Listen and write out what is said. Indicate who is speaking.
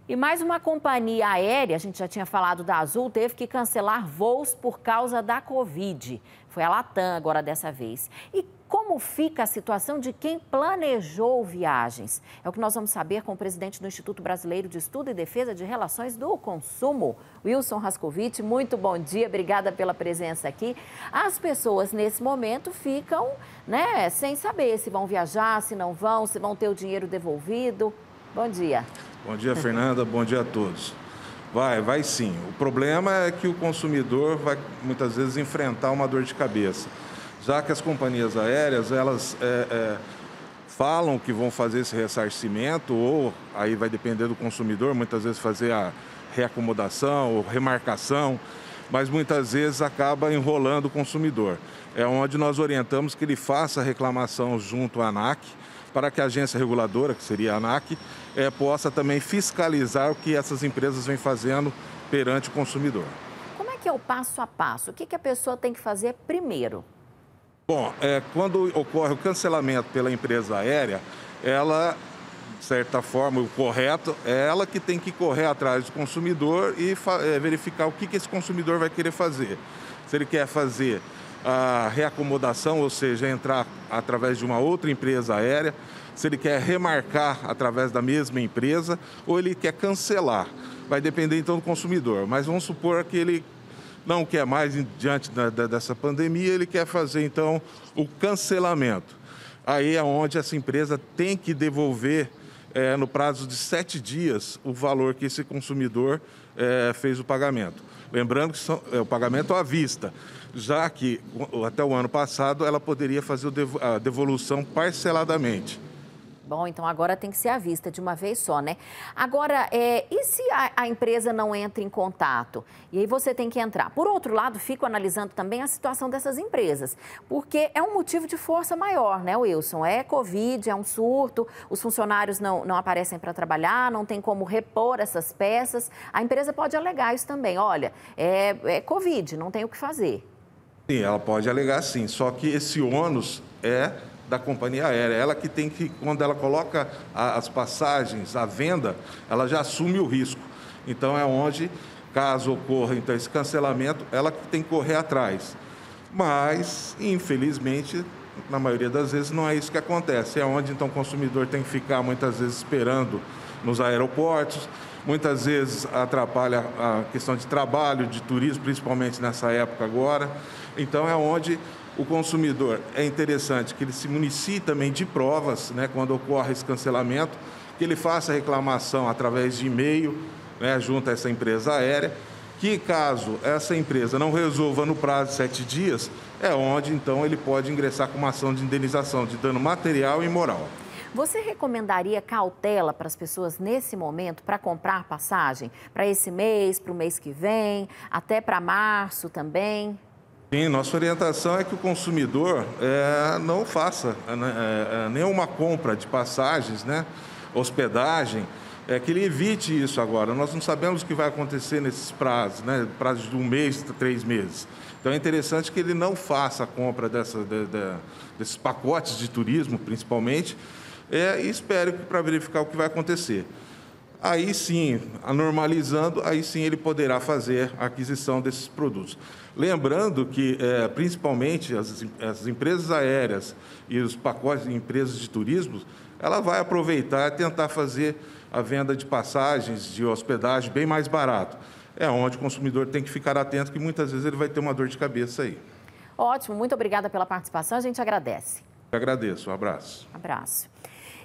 Speaker 1: E mais uma companhia aérea, a gente já tinha falado da Azul, teve que cancelar voos por causa da Covid. Foi a Latam agora dessa vez. E como fica a situação de quem planejou viagens? É o que nós vamos saber com o presidente do Instituto Brasileiro de Estudo e Defesa de Relações do Consumo, Wilson Rascovich. Muito bom dia, obrigada pela presença aqui. As pessoas nesse momento ficam, sem saber se vão viajar, se não vão, se vão ter o dinheiro devolvido. Bom dia.
Speaker 2: Bom dia, Fernanda. Bom dia a todos. Vai sim. O problema é que o consumidor vai muitas vezes enfrentar uma dor de cabeça, já que as companhias aéreas, elas falam que vão fazer esse ressarcimento, ou aí vai depender do consumidor, muitas vezes fazer a reacomodação ou remarcação, mas muitas vezes acaba enrolando o consumidor. É onde nós orientamos que ele faça a reclamação junto à ANAC, para que a agência reguladora, que seria a ANAC, possa também fiscalizar o que essas empresas vêm fazendo perante o consumidor.
Speaker 1: Como é que é o passo a passo? O que a pessoa tem que fazer primeiro?
Speaker 2: Bom, quando ocorre o cancelamento pela empresa aérea, ela, de certa forma, o correto é ela que tem que correr atrás do consumidor e verificar o que esse consumidor vai querer fazer. Se ele quer fazer a reacomodação, ou seja, entrar através de uma outra empresa aérea, se ele quer remarcar através da mesma empresa ou ele quer cancelar. Vai depender então do consumidor, mas vamos supor que ele não quer mais, diante dessa pandemia, ele quer fazer então o cancelamento. Aí é onde essa empresa tem que devolver no prazo de 7 dias o valor que esse consumidor fez o pagamento. Lembrando que o pagamento à vista, já que até o ano passado ela poderia fazer a devolução parceladamente.
Speaker 1: Bom, então agora tem que ser à vista de uma vez só, né? Agora, e se a empresa não entra em contato? E aí você tem que entrar. Por outro lado, fico analisando também a situação dessas empresas, porque é um motivo de força maior, né, Wilson? É Covid, é um surto, os funcionários não aparecem para trabalhar, não tem como repor essas peças. A empresa pode alegar isso também. Olha, é Covid, não tem o que fazer.
Speaker 2: Sim, ela pode alegar sim, só que esse ônus é da companhia aérea. Ela que tem que, quando ela coloca as passagens à venda, ela já assume o risco. Então é onde, caso ocorra então, esse cancelamento, ela que tem que correr atrás. Mas, infelizmente, na maioria das vezes não é isso que acontece. É onde então o consumidor tem que ficar muitas vezes esperando nos aeroportos, muitas vezes atrapalha a questão de trabalho, de turismo, principalmente nessa época agora. Então é onde o consumidor, é interessante que ele se municie também de provas, quando ocorre esse cancelamento, que ele faça a reclamação através de e-mail, junto a essa empresa aérea, que caso essa empresa não resolva no prazo de 7 dias, é onde então ele pode ingressar com uma ação de indenização de dano material e moral.
Speaker 1: Você recomendaria cautela para as pessoas nesse momento para comprar passagem? Para esse mês, para o mês que vem, até para março também?
Speaker 2: Sim, nossa orientação é que o consumidor não faça nenhuma compra de passagens, hospedagem, que ele evite isso agora. Nós não sabemos o que vai acontecer nesses prazos, prazos de 1 mês, 3 meses. Então é interessante que ele não faça a compra desses pacotes de turismo, principalmente, e espere para verificar o que vai acontecer. Aí sim, normalizando, aí sim ele poderá fazer a aquisição desses produtos. Lembrando que, principalmente, as empresas aéreas e os pacotes de empresas de turismo, ela vai aproveitar e tentar fazer a venda de passagens, de hospedagem bem mais barato. É onde o consumidor tem que ficar atento, que muitas vezes ele vai ter uma dor de cabeça aí.
Speaker 1: Ótimo, muito obrigada pela participação, a gente agradece.
Speaker 2: Eu agradeço, um abraço.
Speaker 1: Abraço.